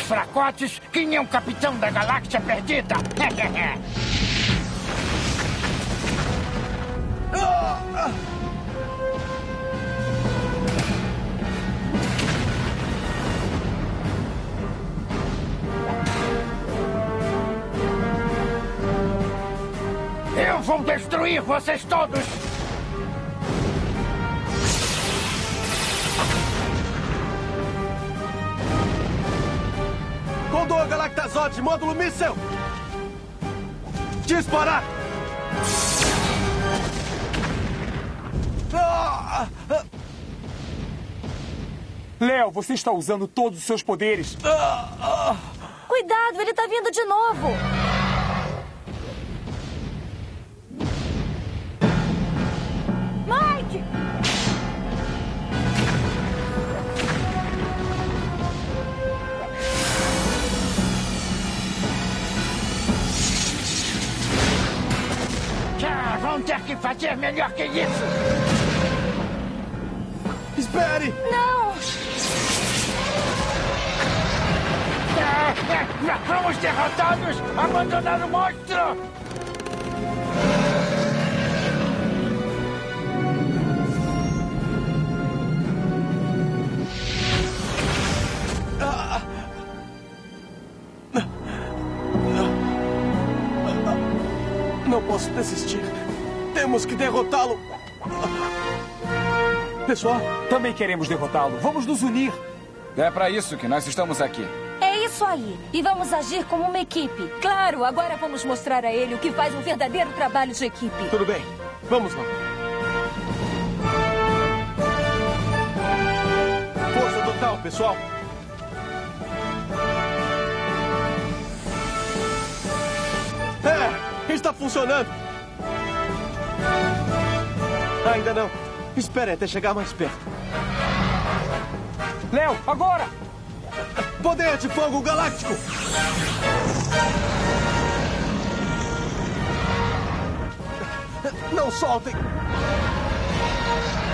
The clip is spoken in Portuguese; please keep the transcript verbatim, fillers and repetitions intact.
fracotes que nem um capitão da galáxia perdida. Eu vou destruir vocês todos! Condor Galactazote, módulo míssel! Disparar! Léo, você está usando todos os seus poderes. Cuidado, ele está vindo de novo. Mike! Já vão ter que fazer melhor que isso! Espere! Não! Fomos derrotados! Abandonar o monstro! Não posso desistir. Temos que derrotá-lo. Pessoal, também queremos derrotá-lo. Vamos nos unir. É para isso que nós estamos aqui. É isso aí. E vamos agir como uma equipe. Claro, agora vamos mostrar a ele o que faz um verdadeiro trabalho de equipe. Tudo bem. Vamos lá. Força total, pessoal. É, está funcionando. Ainda não. Espere até chegar mais perto. Léo, agora! Poder de fogo galáctico! Não soltem!